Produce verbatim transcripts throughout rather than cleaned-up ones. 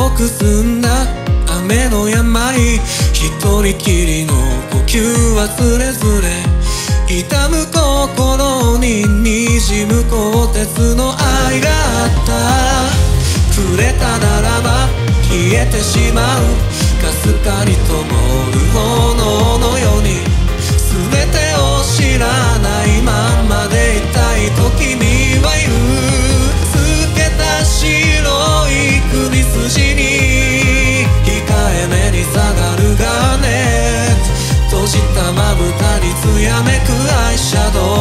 よく澄んだ雨の山に一人きりの呼吸はつれづれ痛む心に滲む鋼鉄の愛があった触れたならば消えてしまうかすかに灯る炎のように全てを知らないままでいたいと君は言う透けた白い首筋に控えめに下がるガーネット閉じたまぶたにつやめくアイシャドウ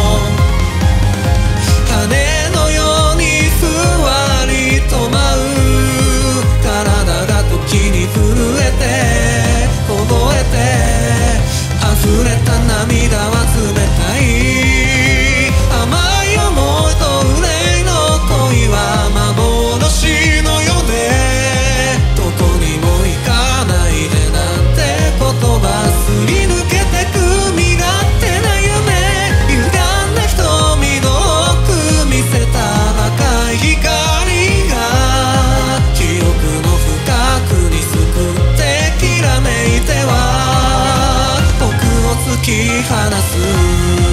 羽のようにふわりと舞う体が時に震えて凍えて溢れた涙は冷たい甘い想いと憂いの恋は幻のようでどこにも行かないでなんて言葉すり抜けてく身勝手な夢歪んだ瞳の奥見せた赤い光が記憶の深くにすくってきらめいては僕を突き放す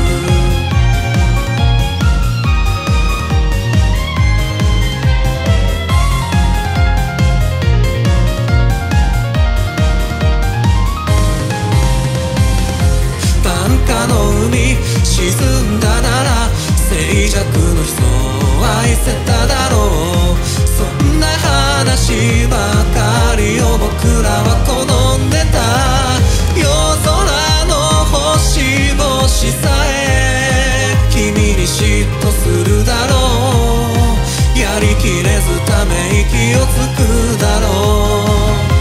沈んだなら静寂の人を愛せただろうそんな話ばかりを僕らは好んでた夜空の星々さえ君に嫉妬するだろうやりきれずため息をつくだろう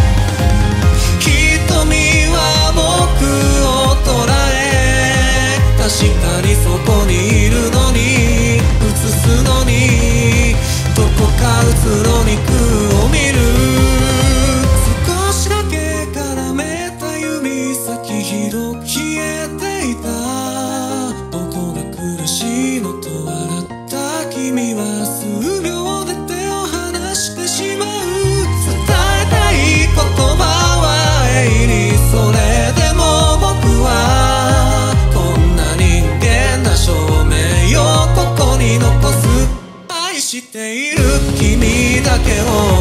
瞳は僕を捉え確かにそこにいるのに映すのにどこかうつろに空を見る少しだけ絡めた指先ひどく消えていたどこが苦しいのと笑った君は数秒で手を離してしまう伝えたい言葉は永遠にそれでも僕はこんな人間な証明をここに残す愛している君だけを